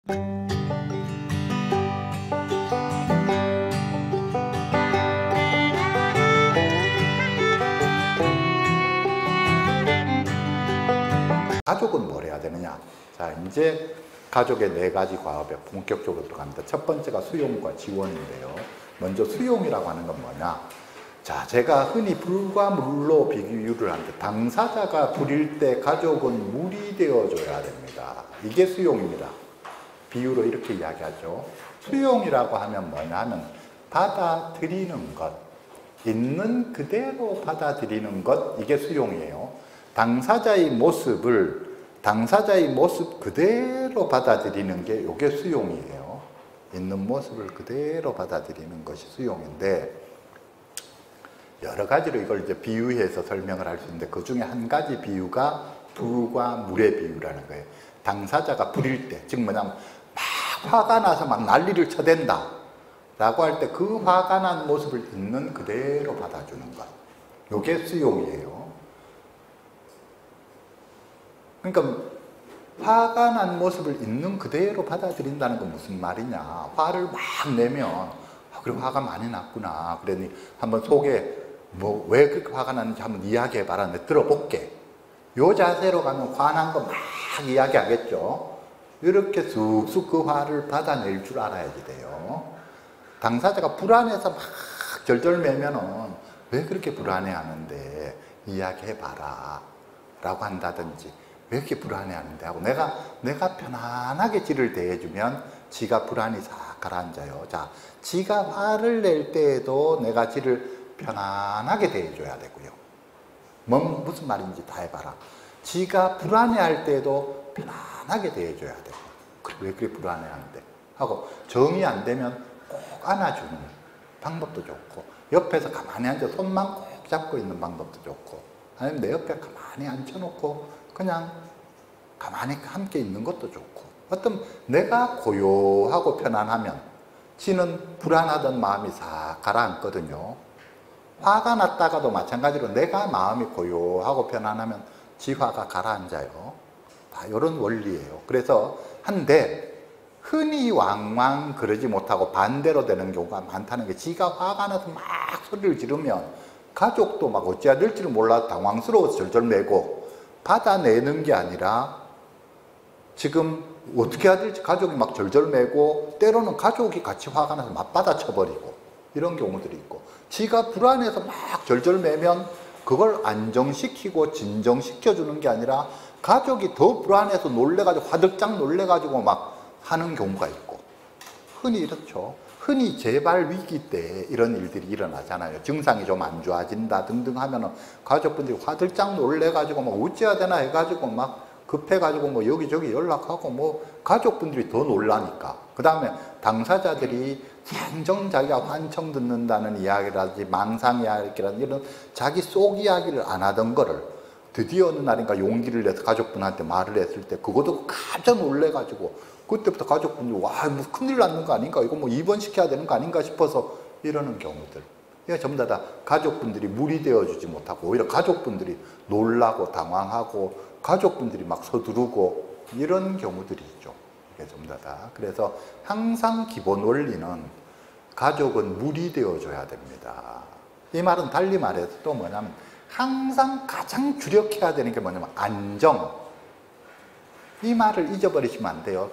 가족은 뭘 해야 되느냐? 자, 이제 가족의 4가지 과업에 본격적으로 들어갑니다. 첫 번째가 수용과 지원인데요. 먼저 수용이라고 하는 건 뭐냐? 자, 제가 흔히 불과 물로 비유를 하는데, 당사자가 불일 때 가족은 물이 되어줘야 됩니다. 이게 수용입니다. 비유로 이렇게 이야기하죠. 수용이라고 하면 뭐냐면 받아들이는 것, 있는 그대로 받아들이는 것, 이게 수용이에요. 당사자의 모습 그대로 받아들이는 게 이게 수용이에요. 있는 모습을 그대로 받아들이는 것이 수용인데, 여러 가지로 이걸 이제 비유해서 설명을 할 수 있는데, 그 중에 한 가지 비유가 불과 물의 비유라는 거예요. 당사자가 불일 때, 즉 뭐냐면 막 화가 나서 막 난리를 쳐댄다 라고 할 때 그 화가 난 모습을 있는 그대로 받아주는 것, 이게 수용이에요. 그러니까 화가 난 모습을 있는 그대로 받아들인다는 건 무슨 말이냐? 화를 막 내면 그리고 화가 많이 났구나, 그러니 한번 속에 뭐 왜 그렇게 화가 났는지 한번 이야기해봐라, 내가 들어볼게. 요 자세로 가면 화난 거 막 이야기하겠죠. 이렇게 쑥쑥 그 화를 받아낼 줄 알아야지 돼요. 당사자가 불안해서 막 절절매면은 왜 그렇게 불안해하는데 이야기해봐라 라고 한다든지, 왜 이렇게 불안해하는데 하고 내가 편안하게 지를 대해주면 지가 불안이 싹 가라앉아요. 자, 지가 화를 낼 때에도 내가 지를 편안하게 대해줘야 되고요. 무슨 말인지 다 해봐라. 지가 불안해할 때에도 편안하게 대해줘야 되고, 그래, 왜 그렇게 불안해하는데 하고, 정이 안 되면 꼭 안아주는 방법도 좋고, 옆에서 가만히 앉아 손만 꼭 잡고 있는 방법도 좋고, 아니면 내 옆에 가만히 앉혀놓고 그냥 가만히 함께 있는 것도 좋고, 어떤 내가 고요하고 편안하면 지는 불안하던 마음이 싹 가라앉거든요. 화가 났다가도 마찬가지로 내가 마음이 고요하고 편안하면 지 화가 가라앉아요. 다 이런 원리예요. 그래서 한데 흔히 왕왕 그러지 못하고 반대로 되는 경우가 많다는 게, 지가 화가 나서 막 소리를 지르면 가족도 막 어찌해야 될지를 몰라 당황스러워서 절절매고, 받아내는 게 아니라 지금 어떻게 해야 될지 가족이 막 절절매고, 때로는 가족이 같이 화가 나서 맞받아 쳐버리고, 이런 경우들이 있고, 지가 불안해서 막 절절매면 그걸 안정시키고 진정시켜주는 게 아니라 가족이 더 불안해서 놀래가지고 화들짝 놀래가지고 막 하는 경우가 있고, 흔히 이렇죠. 흔히 재발 위기 때 이런 일들이 일어나잖아요. 증상이 좀 안 좋아진다 등등 하면은 가족분들이 화들짝 놀래가지고 뭐 어찌해야 되나 해가지고 막 급해가지고 뭐 여기저기 연락하고, 뭐 가족분들이 더 놀라니까. 그 다음에 당사자들이 생전 자기가 환청 듣는다는 이야기라든지 망상 이야기라든지 이런 자기 속 이야기를 안 하던 거를 드디어 어느 날인가 용기를 내서 가족분한테 말을 했을 때 그것도 깜짝 놀래가지고, 그때부터 가족분들이 와, 뭐 큰일 났는 거 아닌가, 이거 뭐 입원시켜야 되는 거 아닌가 싶어서 이러는 경우들. 이게 전부 다 가족분들이 물이 되어주지 못하고 오히려 가족분들이 놀라고 당황하고 가족분들이 막 서두르고 이런 경우들이 있죠. 이게 전부 다. 그래서 항상 기본 원리는 가족은 물이 되어줘야 됩니다. 이 말은 달리 말해서 또 뭐냐면, 항상 가장 주력해야 되는 게 뭐냐면 안정. 이 말을 잊어버리시면 안 돼요.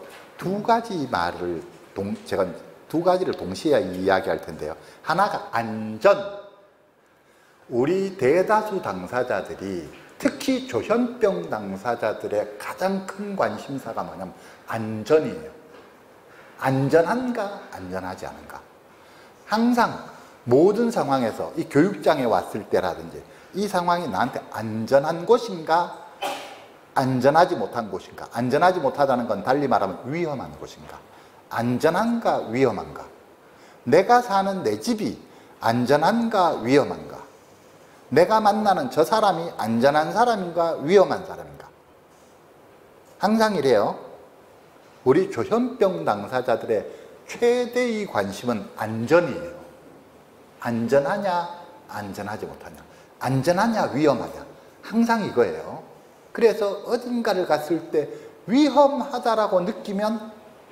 제가 두 가지를 동시에 이야기할 텐데요. 하나가 안전. 우리 대다수 당사자들이, 특히 조현병 당사자들의 가장 큰 관심사가 뭐냐면 안전이에요. 안전한가, 안전하지 않은가. 항상 모든 상황에서 이 교육장에 왔을 때라든지 이 상황이 나한테 안전한 곳인가, 안전하지 못한 곳인가. 안전하지 못하다는 건 달리 말하면 위험한 곳인가. 안전한가, 위험한가. 내가 사는 내 집이 안전한가, 위험한가. 내가 만나는 저 사람이 안전한 사람인가, 위험한 사람인가. 항상 이래요. 우리 조현병 당사자들의 최대의 관심은 안전이에요. 안전하냐, 안전하지 못하냐. 안전하냐, 위험하냐. 항상 이거예요. 그래서 어딘가를 갔을 때 위험하다라고 느끼면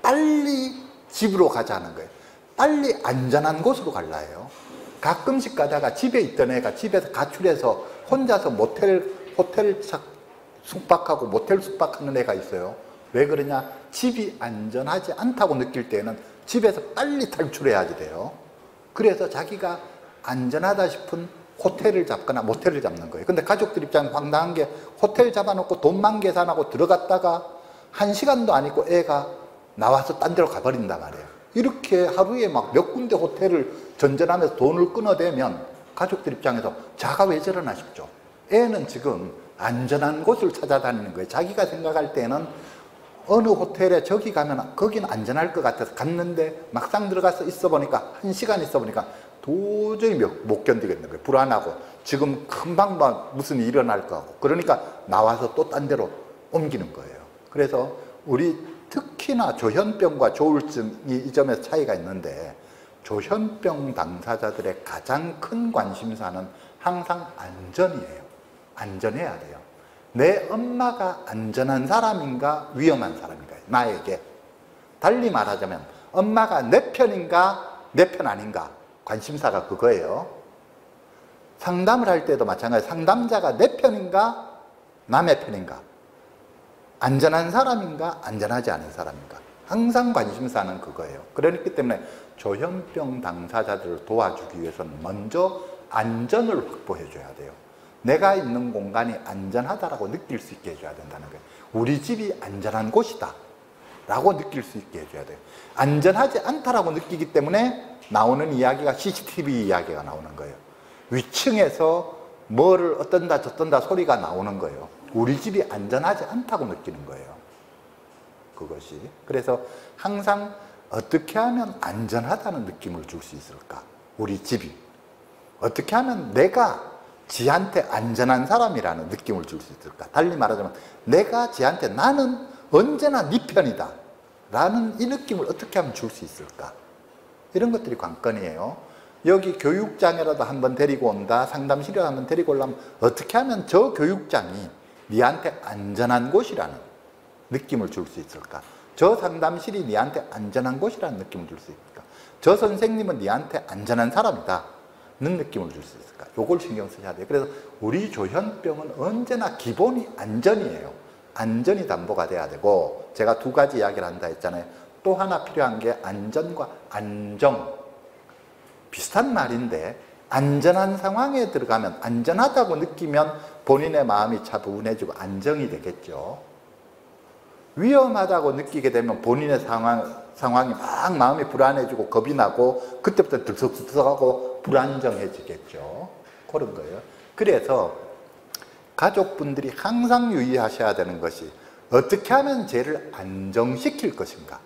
빨리 집으로 가자는 거예요. 빨리 안전한 곳으로 갈라 해요. 가끔씩 가다가 집에 있던 애가 집에서 가출해서 혼자서 호텔 숙박하고 모텔 숙박하는 애가 있어요. 왜 그러냐? 집이 안전하지 않다고 느낄 때는 집에서 빨리 탈출해야지 돼요. 그래서 자기가 안전하다 싶은 호텔을 잡거나 모텔을 잡는 거예요. 근데 가족들 입장에 황당한 게 호텔 잡아놓고 돈만 계산하고 들어갔다가 1시간도 안 있고 애가 나와서 딴 데로 가버린단 말이에요. 이렇게 하루에 막 몇 군데 호텔을 전전하면서 돈을 끊어대면 가족들 입장에서 자가 왜 저러나 싶죠. 애는 지금 안전한 곳을 찾아다니는 거예요. 자기가 생각할 때는 어느 호텔에 저기 가면 거기는 안전할 것 같아서 갔는데 막상 들어가서 있어 보니까 1시간 있어 보니까 도저히 못 견디겠는 거예요. 불안하고 지금 금방 무슨 일이 일어날 것 같고 그러니까 나와서 또 딴 데로 옮기는 거예요. 그래서 우리 특히나 조현병과 조울증이 이 점에서 차이가 있는데 조현병 당사자들의 가장 큰 관심사는 항상 안전이에요. 안전해야 돼요. 내 엄마가 안전한 사람인가 위험한 사람인가 나에게. 달리 말하자면 엄마가 내 편인가 내 편 아닌가 관심사가 그거예요. 상담을 할 때도 마찬가지. 상담자가 내 편인가 남의 편인가, 안전한 사람인가 안전하지 않은 사람인가, 항상 관심사는 그거예요. 그렇기 때문에 조현병 당사자들을 도와주기 위해서는 먼저 안전을 확보해 줘야 돼요. 내가 있는 공간이 안전하다라고 느낄 수 있게 해줘야 된다는 거예요. 우리 집이 안전한 곳이다 라고 느낄 수 있게 해줘야 돼요. 안전하지 않다라고 느끼기 때문에 나오는 이야기가 CCTV 이야기가 나오는 거예요. 위층에서 뭐를 어떤다 저떤다 소리가 나오는 거예요. 우리 집이 안전하지 않다고 느끼는 거예요. 그것이. 그래서 항상 어떻게 하면 안전하다는 느낌을 줄 수 있을까? 우리 집이. 어떻게 하면 내가 지한테 안전한 사람이라는 느낌을 줄 수 있을까? 달리 말하자면 내가 지한테 나는 언제나 네 편이다 라는 이 느낌을 어떻게 하면 줄 수 있을까? 이런 것들이 관건이에요. 여기 교육장에라도 한번 데리고 온다, 상담실에 한번 데리고 오려면 어떻게 하면 저 교육장이 네한테 안전한 곳이라는 느낌을 줄 수 있을까? 저 상담실이 네한테 안전한 곳이라는 느낌을 줄 수 있을까? 저 선생님은 네한테 안전한 사람이다 는 느낌을 줄 수 있을까? 요걸 신경 쓰셔야 돼요. 그래서 우리 조현병은 언제나 기본이 안전이에요. 안전이 담보가 돼야 되고, 제가 두 가지 이야기를 한다 했잖아요. 또 하나 필요한 게 안전과 안정. 비슷한 말인데 안전한 상황에 들어가면, 안전하다고 느끼면 본인의 마음이 차분해지고 안정이 되겠죠. 위험하다고 느끼게 되면 본인의 상황이 막 마음이 불안해지고 겁이 나고 그때부터 들썩들썩하고 불안정해지겠죠. 그런 거예요. 그래서 가족분들이 항상 유의하셔야 되는 것이 어떻게 하면 쟤를 안정시킬 것인가.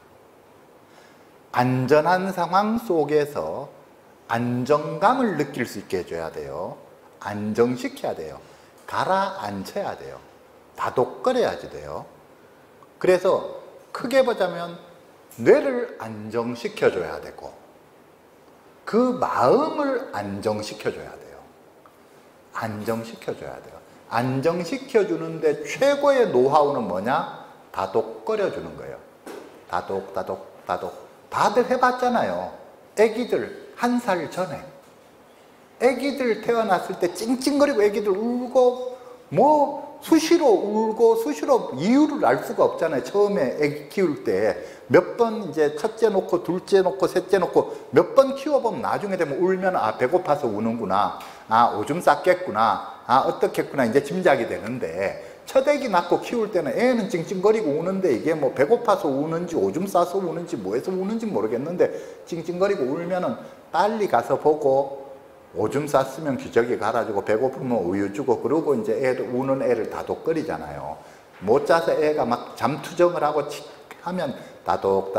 안전한 상황 속에서 안정감을 느낄 수 있게 해줘야 돼요. 안정시켜야 돼요. 가라앉혀야 돼요. 다독거려야지 돼요. 그래서 크게 보자면 뇌를 안정시켜줘야 되고 그 마음을 안정시켜줘야 돼요. 안정시켜줘야 돼요. 안정시켜주는데 최고의 노하우는 뭐냐? 다독거려주는 거예요. 다독. 다들 해봤잖아요. 애기들 1살 전에. 애기들 태어났을 때 찡찡거리고 애기들 울고 뭐 수시로 울고 수시로 이유를 알 수가 없잖아요. 처음에 애기 키울 때 몇 번 이제 첫째 놓고 둘째 놓고 셋째 놓고 몇 번 키워보면 나중에 되면 울면 아 배고파서 우는구나, 아 오줌 쌌겠구나, 아 어떻겠구나 이제 짐작이 되는데, 첫 애기 낳고 키울 때는 애는 찡찡거리고 우는데 이게 뭐 배고파서 우는지 오줌 싸서 우는지 뭐해서 우는지 모르겠는데 찡찡거리고 울면은 빨리 가서 보고 오줌 쌌으면 기저귀 갈아주고 배고프면 우유 주고 그러고 이제 애를 우는 애를 다독거리잖아요. 못 자서 애가 막 잠투정을 하고 하면 다독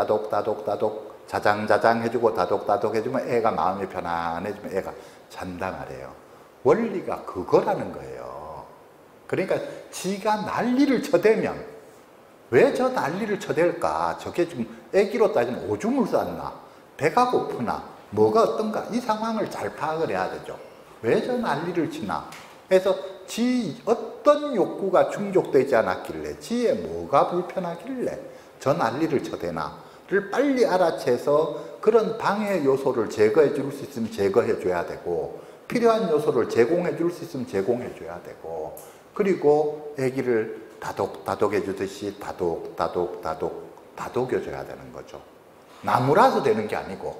자장 해주고 다독 해주면 애가 마음이 편안해지면 애가 잔다 말이에요. 원리가 그거라는 거예요. 그러니까 지가 난리를 쳐대면 왜 저 난리를 쳐댈까? 저게 지금 애기로 따지면 오줌을 쌌나? 배가 고프나? 뭐가 어떤가? 이 상황을 잘 파악을 해야 되죠. 왜 저 난리를 치나? 그래서 지 어떤 욕구가 충족되지 않았길래, 지에 뭐가 불편하길래 저 난리를 쳐대나? 빨리 알아채서 그런 방해 요소를 제거해 줄 수 있으면 제거해 줘야 되고, 필요한 요소를 제공해 줄 수 있으면 제공해 줘야 되고, 그리고 아기를 다독해 주듯이 다독여 줘야 되는 거죠. 나무라서 되는 게 아니고,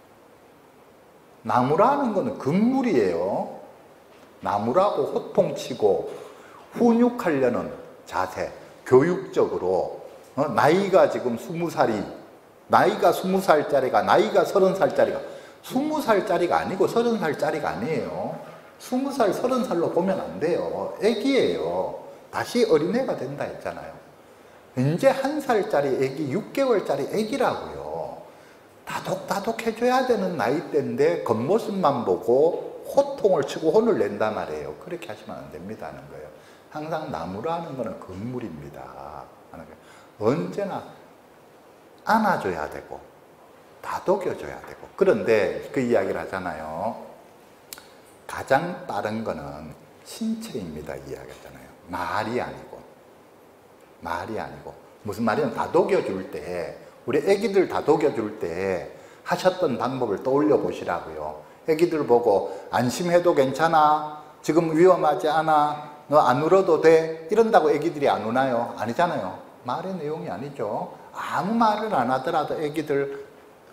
나무라는 거는 금물이에요. 나무라고 호통치고 훈육하려는 자세, 교육적으로 나이가 지금 20살이, 나이가 20살짜리가, 나이가 30살짜리가 20살짜리가 아니고 30살짜리가 아니에요. 20살, 30살로 보면 안 돼요. 애기예요. 다시 어린애가 된다 했잖아요. 이제 1살짜리 애기, 6개월짜리 애기라고요. 다독 해줘야 되는 나이대인데 겉모습만 보고 호통을 치고 혼을 낸단 말이에요. 그렇게 하시면 안 됩니다는 거예요. 항상 나무라는 거는 건물입니다. 언제나 안아줘야 되고 다독여줘야 되고. 그런데 그 이야기를 하잖아요. 가장 빠른 거는 신체입니다 이야기했잖아요. 말이 아니고. 무슨 말이냐면 다독여줄 때, 우리 애기들 다독여줄 때 하셨던 방법을 떠올려 보시라고요. 애기들 보고 안심해도 괜찮아, 지금 위험하지 않아, 너 안 울어도 돼, 이런다고 애기들이 안 우나요? 아니잖아요. 말의 내용이 아니죠. 아무 말을 안 하더라도 애기들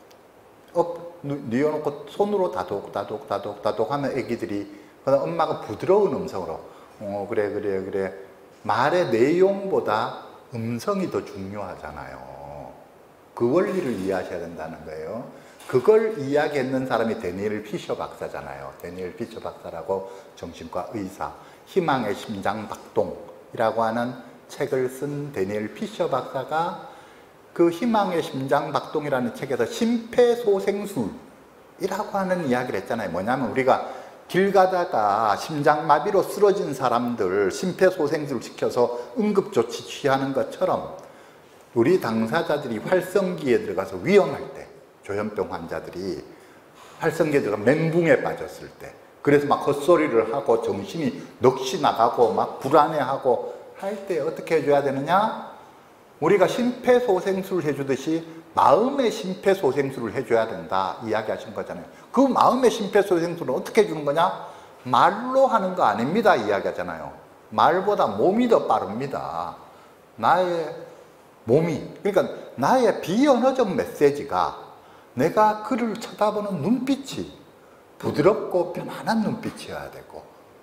뉘어놓고 손으로 다독 하면 애기들이, 그다음 엄마가 부드러운 음성으로 그래 말의 내용보다 음성이 더 중요하잖아요. 그 원리를 이해하셔야 된다는 거예요. 그걸 이야기했는 사람이 데니엘 피셔 박사잖아요. 데니엘 피셔 박사라고 정신과 의사, 희망의 심장박동이라고 하는 책을 쓴 데니엘 피셔 박사가 그 희망의 심장박동이라는 책에서 심폐소생술이라고 하는 이야기를 했잖아요. 뭐냐면 우리가 길 가다가 심장마비로 쓰러진 사람들 심폐소생술 시켜서 응급조치 취하는 것처럼 우리 당사자들이 활성기에 들어가서 위험할 때, 조현병 환자들이 활성기에 들어가 멘붕에 빠졌을 때, 그래서 막 헛소리를 하고 정신이 넋이 나가고 막 불안해하고 할 때 어떻게 해줘야 되느냐? 우리가 심폐소생술을 해주듯이 마음의 심폐소생술을 해줘야 된다 이야기하신 거잖아요. 그 마음의 심폐소생술은 어떻게 해주는 거냐? 말로 하는 거 아닙니다 이야기하잖아요. 말보다 몸이 더 빠릅니다. 나의 몸이, 그러니까 나의 비언어적 메시지가, 내가 그를 쳐다보는 눈빛이 부드럽고 편안한 눈빛이어야 되고,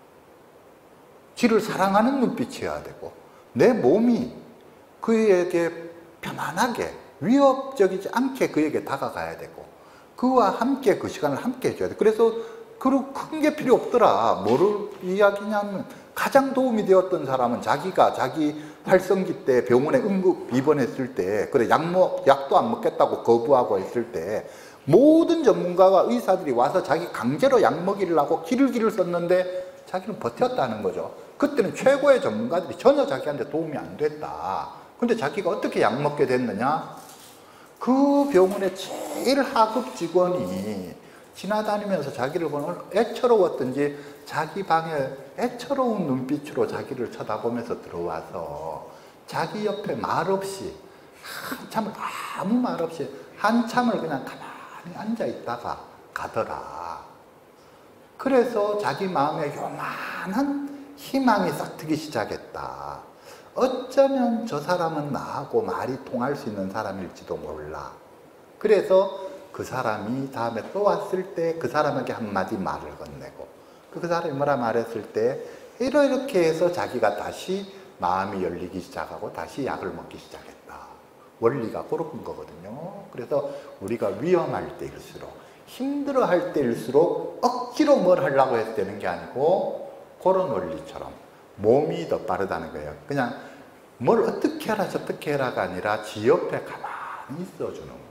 쥐를 사랑하는 눈빛이어야 되고, 내 몸이 그에게 편안하게 위협적이지 않게 그에게 다가가야 되고, 그와 함께 그 시간을 함께 해줘야 돼. 그래서 큰 게 필요 없더라. 뭐를 이야기냐면, 가장 도움이 되었던 사람은 자기가 자기 활성기 때 병원에 응급 입원했을 때, 그래 약도 안 먹겠다고 거부하고 했을 때 모든 전문가가, 의사들이 와서 자기 강제로 약 먹이려고 기를 썼는데 자기는 버텼다는 거죠. 그때는 최고의 전문가들이 전혀 자기한테 도움이 안 됐다. 근데 자기가 어떻게 약 먹게 됐느냐? 그 병원의 제일 하급 직원이 지나다니면서 자기를 보면 애처로웠던지 자기 방에 애처로운 눈빛으로 자기를 쳐다보면서 들어와서 자기 옆에 말없이 한참을, 아무 말 없이 한참을 그냥 가만히 앉아 있다가 가더라. 그래서 자기 마음에 요만한 희망이 싹 트기 시작했다. 어쩌면 저 사람은 나하고 말이 통할 수 있는 사람일지도 몰라. 그래서 그 사람이 다음에 또 왔을 때 그 사람에게 한마디 말을 건네고, 그 사람이 뭐라 말했을 때 이렇게 해서 자기가 다시 마음이 열리기 시작하고 다시 약을 먹기 시작했다. 원리가 그런 거거든요. 그래서 우리가 위험할 때일수록, 힘들어할 때일수록 억지로 뭘 하려고 해서 되는 게 아니고, 그런 원리처럼 몸이 더 빠르다는 거예요. 그냥 뭘 어떻게 해라 저떻게 해라가 아니라 지 옆에 가만히 있어주는 것.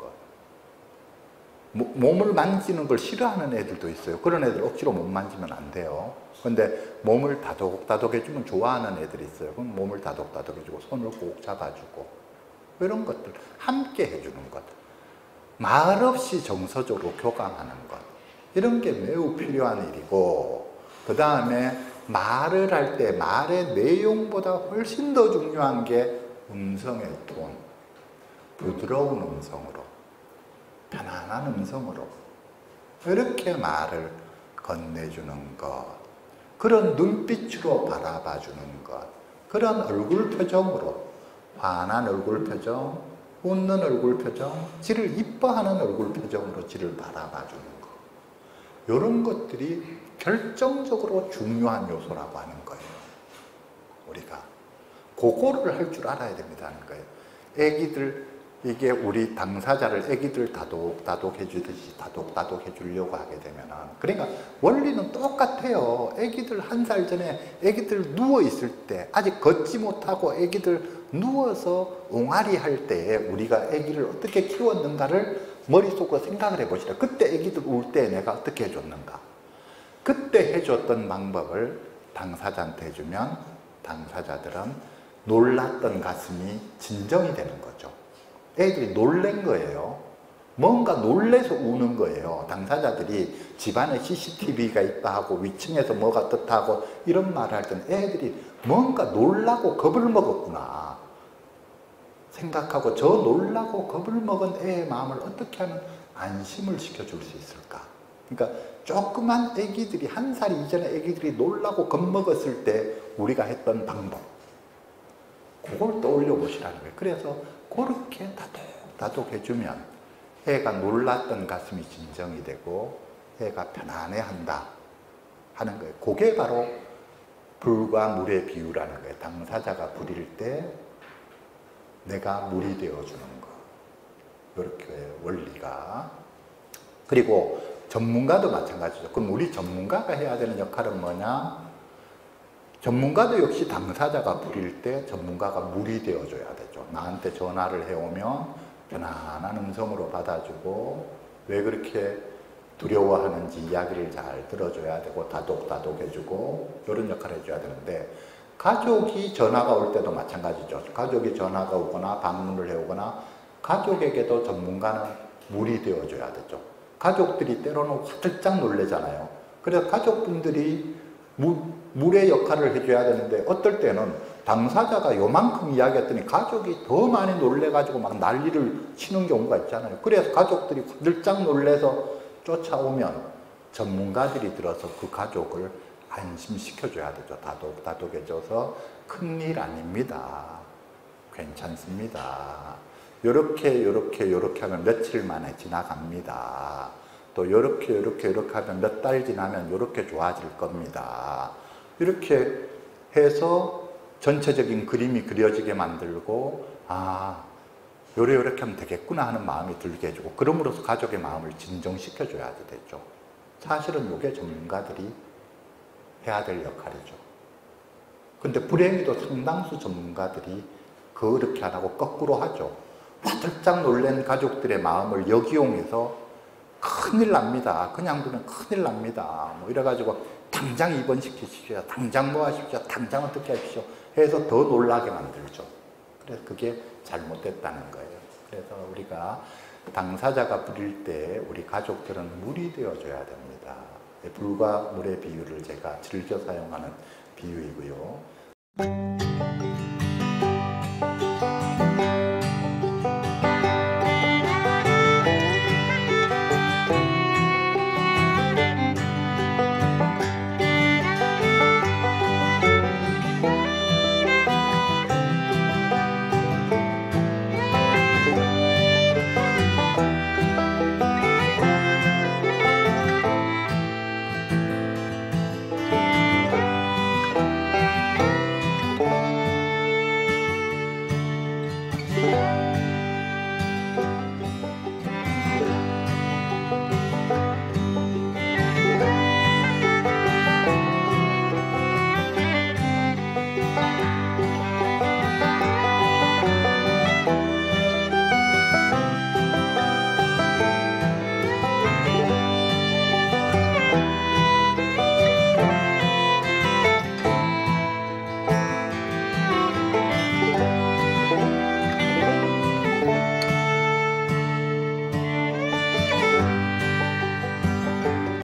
몸을 만지는 걸 싫어하는 애들도 있어요. 그런 애들 억지로 못 만지면 안 돼요. 근데 몸을 다독해주면 좋아하는 애들이 있어요. 그럼 몸을 다독해주고 손을 꼭 잡아주고, 이런 것들 함께 해주는 것, 말없이 정서적으로 교감하는 것, 이런 게 매우 필요한 일이고, 그 다음에 말을 할 때 말의 내용보다 훨씬 더 중요한 게 음성의 톤. 부드러운 음성으로, 편안한 음성으로 이렇게 말을 건네주는 것, 그런 눈빛으로 바라봐 주는 것, 그런 얼굴 표정으로, 환한 얼굴 표정, 웃는 얼굴 표정, 지를 이뻐하는 얼굴 표정으로 지를 바라봐 주는 것, 이런 것들이 결정적으로 중요한 요소라고 하는 거예요. 우리가 그거를 할 줄 알아야 됩니다 하는 거예요. 애기들, 이게 우리 당사자를 애기들 다독해 주듯이 다독해 주려고 하게 되면은, 그러니까 원리는 똑같아요. 애기들 1살 전에 애기들 누워 있을 때, 아직 걷지 못하고 애기들 누워서 옹알이 할 때 우리가 애기를 어떻게 키웠는가를 머릿속으로 생각을 해보시라. 그때 애기들 울 때 내가 어떻게 해줬는가, 그때 해줬던 방법을 당사자한테 해주면 당사자들은 놀랐던 가슴이 진정이 되는 거죠. 애들이 놀란 거예요. 뭔가 놀래서 우는 거예요. 당사자들이 집안에 CCTV가 있다 하고 위층에서 뭐가 떴다 하고 이런 말을 할 때는 애들이 뭔가 놀라고 겁을 먹었구나 생각하고, 저 놀라고 겁을 먹은 애의 마음을 어떻게 하면 안심을 시켜줄 수 있을까. 그러니까 조그만 애기들이, 1살 이전에 애기들이 놀라고 겁먹었을 때 우리가 했던 방법, 그걸 떠올려 보시라는 거예요. 그래서 그렇게 다독해주면 애가 놀랐던 가슴이 진정이 되고 애가 편안해한다 하는 거예요. 그게 바로 불과 물의 비유라는 거예요. 당사자가 불일 때 내가 물이 되어주는 거, 이렇게 원리가. 그리고 전문가도 마찬가지죠. 그럼 우리 전문가가 해야 되는 역할은 뭐냐? 전문가도 역시 당사자가 불일 때 전문가가 물이 되어줘야 되죠. 나한테 전화를 해오면 편안한 음성으로 받아주고, 왜 그렇게 두려워하는지 이야기를 잘 들어줘야 되고, 다독해주고, 이런 역할을 해줘야 되는데, 가족이 전화가 올 때도 마찬가지죠. 가족이 전화가 오거나 방문을 해오거나, 가족에게도 전문가는 물이 되어줘야 되죠. 가족들이 때로는 화들짝 놀래잖아요. 그래서 가족분들이 물의 역할을 해줘야 되는데, 어떨 때는 당사자가 요만큼 이야기했더니 가족이 더 많이 놀래가지고 막 난리를 치는 경우가 있잖아요. 그래서 가족들이 화들짝 놀래서 쫓아오면 전문가들이 들어서 그 가족을 안심시켜줘야 되죠. 다독해줘서 큰일 아닙니다, 괜찮습니다, 요렇게 하면 며칠 만에 지나갑니다, 또 요렇게 하면 몇 달 지나면 요렇게 좋아질 겁니다, 이렇게 해서 전체적인 그림이 그려지게 만들고, 아, 요렇게 하면 되겠구나 하는 마음이 들게 해주고, 그럼으로써 가족의 마음을 진정시켜줘야 되죠. 사실은 이게 전문가들이 해야 될 역할이죠. 근데 불행히도 상당수 전문가들이 그렇게 안 하고 거꾸로 하죠. 화들짝 놀란 가족들의 마음을 역이용해서 큰일 납니다, 그냥 두면 큰일 납니다, 뭐 이래가지고 당장 입원시키십시오, 당장 뭐 하십시오, 당장 어떻게 하십시오 해서 더 놀라게 만들죠. 그래서 그게 잘못됐다는 거예요. 그래서 우리가 당사자가 불일 때 우리 가족들은 물이 되어줘야 됩니다. 불과 물의 비유를 제가 즐겨 사용하는 비유이고요.